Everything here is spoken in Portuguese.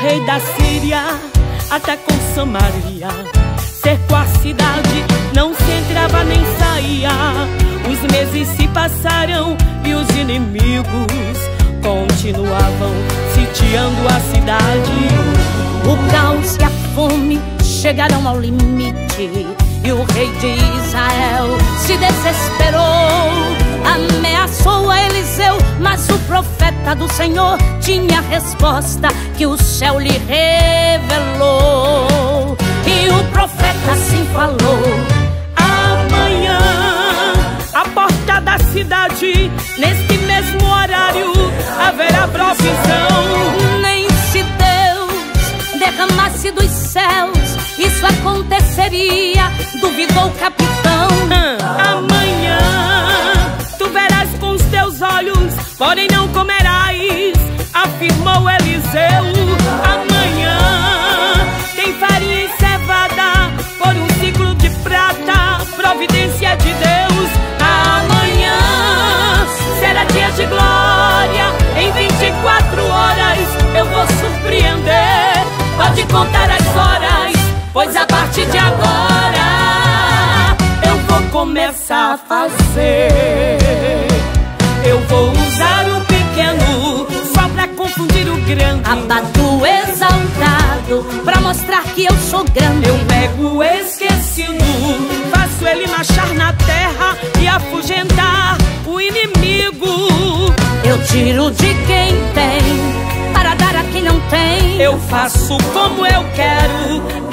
rei da Síria até com Samaria. Cercou a cidade, não se entrava nem saía. Os meses se passaram e os inimigos continuavam sitiando a cidade. O caos e a fome chegaram ao limite e o rei de Israel se desesperou. Ameaçou a Eliseu, mas o profeta do Senhor tinha a resposta que o céu lhe revelou. E o profeta assim falou: amanhã, à porta da cidade, neste mesmo horário, haverá provisão. Nem se Deus derramasse dos céus, isso aconteceria, duvidou o capitão. Amanhã tu verás com os teus olhos, porém não comerás, afirmou Eliseu. Amanhã tem farinha e cevada por um ciclo de prata, providência de Deus. Amanhã será dia de glória, em 24 horas eu vou surpreender. Pode contar as horas, pois a partir de agora eu vou começar a fazer. Eu vou usar o pequeno só pra confundir o grande. Abato exaltado pra mostrar que eu sou grande. Eu pego o esquecido, faço ele marchar na terra e afugentar o inimigo. Eu tiro de quem tem para dar a quem não tem. Eu faço como eu quero,